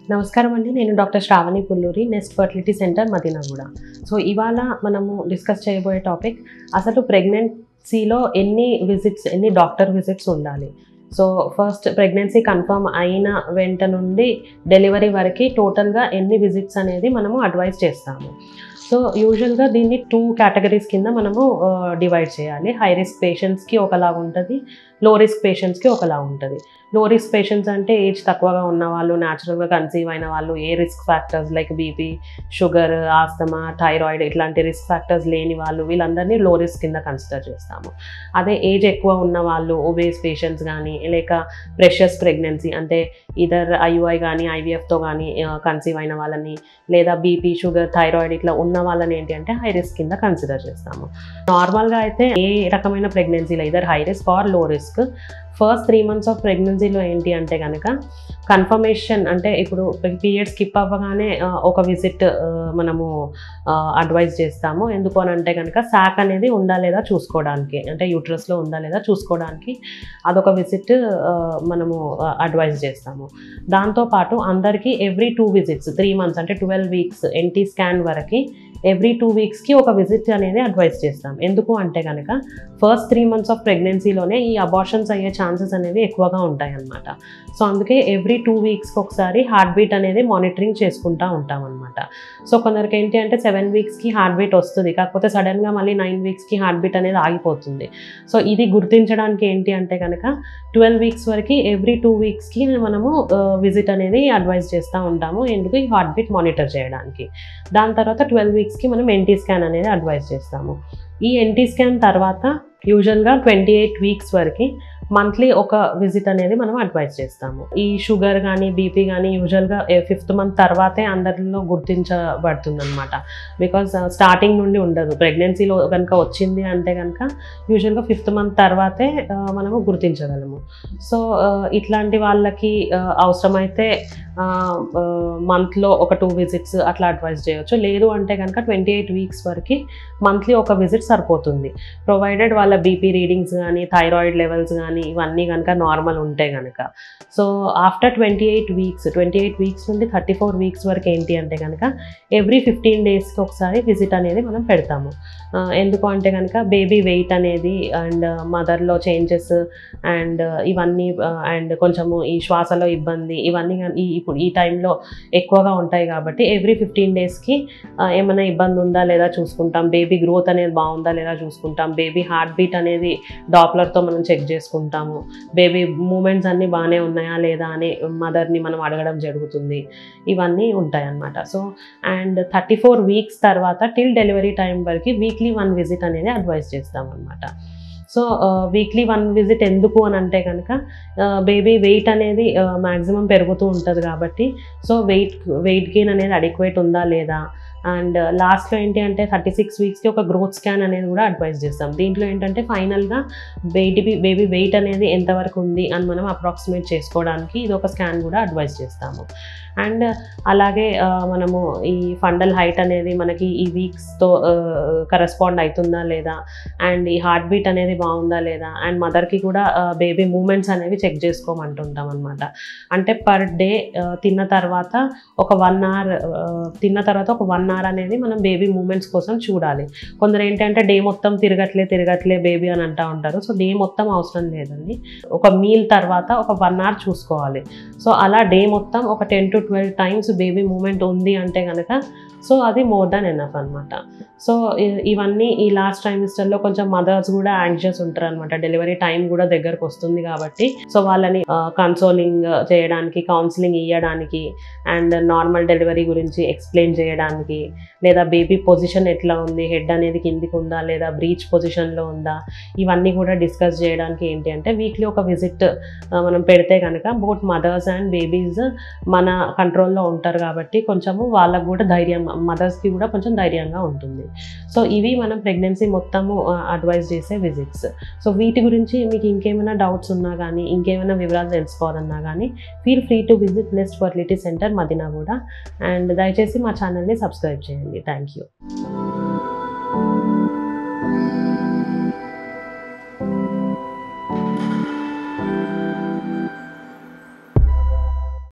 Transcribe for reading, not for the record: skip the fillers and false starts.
నమస్కారం అండి. నేను doctor Shravani Pulluri, Nest fertility centre Madinaguda. So ఇవాళ మనము డిస్కస్ చేయబోయే టాపిక్ అసలు ప్రెగ్నెన్సీలో ఎన్ని డాక్టర్ విజిట్స్ ఉండాలి. సో ఫస్ట్ ప్రెగ్నెన్సీ కన్ఫర్మ్ అయిన వెంట నుండి డెలివరీ వరకు టోటల్గా ఎన్ని విజిట్స్ అనేది మనము అడ్వైజ్ చేస్తాము. సో యూజువల్గా దీన్ని 2 కేటగిరీస్ కింద మనము డివైడ్ చేయాలి. హై రిస్క్ పేషెంట్స్కి ఒకలాగా ఉంటుంది, లో రిస్క్ పేషెంట్స్కి ఒకలా ఉంటుంది. లో రిస్క్ పేషెంట్స్ అంటే ఏజ్ తక్కువగా ఉన్న వాళ్ళు, న్యాచురల్గా కన్సీవ్ అయిన వాళ్ళు, ఏ risk factors like BP, sugar, asthma, thyroid ఇట్లాంటి రిస్క్ ఫ్యాక్టర్స్ లేని వాళ్ళు, వీళ్ళందరినీ లో రిస్క్ కింద కన్సిడర్ చేస్తాము. అదే ఏజ్ ఎక్కువ ఉన్న వాళ్ళు, ఒబేస్ పేషెంట్స్ కానీ లేక ప్రెషస్ ప్రెగ్నెన్సీ అంటే ఇదర్ ఐయుఐ కానీ ఐవీఎఫ్తో కానీ కన్సీవ్ అయిన వాళ్ళని, లేదా బీపీ, షుగర్, థైరాయిడ్ ఇట్లా ఉన్న వాళ్ళని ఏంటి అంటే హై రిస్క్ కింద కన్సిడర్ చేస్తాము. నార్మల్గా అయితే ఏ రకమైన ప్రెగ్నెన్సీలో either high risk or low risk first 3 months of ప్రెగ్నెన్సీలో ఏంటి అంటే కనుక కన్ఫర్మేషన్ అంటే ఇప్పుడు పీరియడ్ స్కిప్ అవ్వగానే ఒక విజిట్ మనము అడ్వైజ్ చేస్తాము. ఎందుకు అని అంటే కనుక శాక్ అనేది ఉందా లేదా చూసుకోవడానికి, అంటే యూట్రస్లో ఉందా లేదా చూసుకోవడానికి అదొక విజిట్ మనము అడ్వైజ్ చేస్తాము. దాంతోపాటు అందరికీ ఎవ్రీ 2 visits 3 months అంటే 12 weeks ఎన్టీ స్కాన్ వరకు ఎవ్రీ 2 weeksకి ఒక విజిట్ అనేది అడ్వైజ్ చేస్తాం. ఎందుకు అంటే కనుక ఫస్ట్ 3 months ఆఫ్ ప్రెగ్నెన్సీలోనే ఈ అబార్షన్స్ అయ్యే ఛాన్సెస్ అనేవి ఎక్కువగా ఉంటాయి అన్నమాట. సో అందుకే ఎవ్రీ 2 weeksకి ఒకసారి హార్ట్ బీట్ అనేది మానిటరింగ్ చేసుకుంటూ ఉంటాం అనమాట. సో కొందరికి ఏంటి అంటే 7 weeksకి హార్ట్ బీట్ వస్తుంది, కాకపోతే సడన్గా మళ్ళీ 9 weeksకి హార్ట్ బీట్ అనేది ఆగిపోతుంది. సో ఇది గుర్తించడానికి ఏంటి అంటే కనుక 12 weeks వరకు ఎవ్రీ 2 weeksకి మనము విజిట్ అనేది అడ్వైజ్ చేస్తూ ఉంటాము. ఎందుకు ఈ హార్ట్ బీట్ మానిటర్ చేయడానికి. దాని తర్వాత 12 weeksకి మనం ఎన్టీ స్కాన్ అనేది అడ్వైజ్ చేస్తాము. ఈ ఎన్టీ స్కాన్ తర్వాత యూజువల్గా 28 weeks వరకు మంత్లీ ఒక విజిట్ అనేది మనం అడ్వైజ్ చేస్తాము. ఈ షుగర్ కానీ బీపీ కానీ యూజువల్గా 5th month తర్వాతే అందరిలో గుర్తించబడుతుంది అనమాట. బికాజ్ స్టార్టింగ్ నుండి ఉండదు. ప్రెగ్నెన్సీలో కనుక వచ్చింది అంటే కనుక యూజువల్గా 5th month తర్వాతే మనము గుర్తించగలము. సో ఇట్లాంటి వాళ్ళకి అవసరమైతే మంత్లో ఒక 2 visits అట్లా అడ్వైజ్ చేయవచ్చు. లేదు అంటే కనుక 28 weeks వరకు మంత్లీ ఒక విజిట్ సరిపోతుంది, ప్రొవైడెడ్ వాళ్ళ బీపీ రీడింగ్స్ కానీ థైరాయిడ్ లెవెల్స్ కానీ ఇవన్నీ కనుక నార్మల్ ఉంటే కనుక. సో ఆఫ్టర్ 28 weeks నుండి 34 weeks వరకు ఏంటి అంటే కనుక ఎవ్రీ 15 daysకి ఒకసారి విజిట్ అనేది మనం పెడతాము. ఎందుకు అంటే కనుక బేబీ వెయిట్ అనేది అండ్ మదర్లో చేంజెస్ అండ్ ఇవన్నీ అండ్ కొంచెము ఈ శ్వాసలో ఇబ్బంది ఇవన్నీ ఇప్పుడు ఈ టైంలో ఎక్కువగా ఉంటాయి కాబట్టి ఎవ్రీ 15 daysకి ఏమైనా ఇబ్బంది ఉందా లేదా చూసుకుంటాం, బేబీ గ్రోత్ అనేది బాగుందా లేదా చూసుకుంటాం, బేబీ హార్ట్ బీట్ అనేది డాప్లర్తో మనం చెక్ చేసుకుంటాము, బేబీ మూమెంట్స్ అన్నీ బాగానే ఉన్నాయా లేదా అని మదర్ని మనం అడగడం జరుగుతుంది. ఇవన్నీ ఉంటాయి అన్నమాట. సో అండ్ 34 weeks తర్వాత టిల్ డెలివరీ టైం వరకు వీక్లీ 1 visit అనేది అడ్వైజ్ చేస్తాం అన్నమాట. సో వీక్లీ 1 visit ఎందుకు అని అంటే కనుక బేబీ వెయిట్ అనేది మ్యాక్సిమం పెరుగుతూ ఉంటుంది కాబట్టి సో వెయిట్ గెయిన్ అనేది అడిక్వేట్ ఉందా లేదా. అండ్ లాస్ట్లో ఏంటి అంటే 36 weeksకి ఒక గ్రోత్ స్కాన్ అనేది కూడా అడ్వైజ్ చేస్తాం. దీంట్లో ఏంటంటే ఫైనల్గా బేబీ వెయిట్ అనేది ఎంతవరకు ఉంది అని మనం అప్రాక్సిమేట్ చేసుకోవడానికి ఇది ఒక స్కాన్ కూడా అడ్వైజ్ చేస్తాము. అండ్ అలాగే మనము ఈ ఫండల్ హైట్ అనేది మనకి ఈ వీక్స్తో కరెస్పాండ్ అవుతుందా లేదా, అండ్ ఈ హార్ట్ బీట్ అనేది బాగుందా లేదా, అండ్ మదర్కి కూడా బేబీ మూమెంట్స్ అనేవి చెక్ చేసుకోమంటుంటాం అనమాట. అంటే పర్ డే తిన్న తర్వాత ఒక 1 hour తిన్న తర్వాత ఒక 1 hour అనేది మనం బేబీ మూమెంట్స్ కోసం చూడాలి. కొందరు ఏంటంటే డే మొత్తం తిరగట్లే బేబీ అని అంటూ ఉంటారు. సో డే మొత్తం అవసరం లేదండి, ఒక మీల్ తర్వాత ఒక 1 hour చూసుకోవాలి. సో అలా డే మొత్తం ఒక 10 to 12 times బేబీ మూమెంట్ ఉంది అంటే కనుక సో అది మోర్ దాన్ ఎనఫ్ అనమాట. సో ఇవన్నీ ఈ లాస్ట్ ట్రైమిస్టర్లో కొంచెం మదర్స్ కూడా యాంగ్షియస్ ఉంటారు అనమాట. డెలివరీ టైం కూడా దగ్గరకు వస్తుంది కాబట్టి సో వాళ్ళని కన్సోలింగ్ చేయడానికి, కౌన్సిలింగ్ ఇవ్వడానికి అండ్ నార్మల్ డెలివరీ గురించి ఎక్స్ప్లెయిన్ చేయడానికి, లేదా బేబీ పొజిషన్ ఎట్లా ఉంది, హెడ్ అనేది కిందికి ఉందా లేదా బ్రీచ్ పొజిషన్లో ఉందా, ఇవన్నీ కూడా డిస్కస్ చేయడానికి ఏంటి అంటే వీక్లీ ఒక విజిట్ మనం పెడితే కనుక బోత్ మదర్స్ అండ్ బేబీస్ మన కంట్రోల్లో ఉంటారు కాబట్టి కొంచెము వాళ్ళకు కూడా ధైర్యం, మదర్స్కి కూడా కొంచెం ధైర్యంగా ఉంటుంది. సో ఇవి మనం ప్రెగ్నెన్సీ మొత్తము అడ్వైజ్ చేసే విజిట్స్. సో వీటి గురించి మీకు ఇంకేమైనా డౌట్స్ ఉన్నా కానీ ఇంకేమైనా వివరాలు తెలుసుకోవాలన్నా కానీ feel free to visit Nest fertility centre Madinaguda. And దయచేసి మా ఛానల్ని సబ్స్క్రైబ్ చేయండి. Thank you.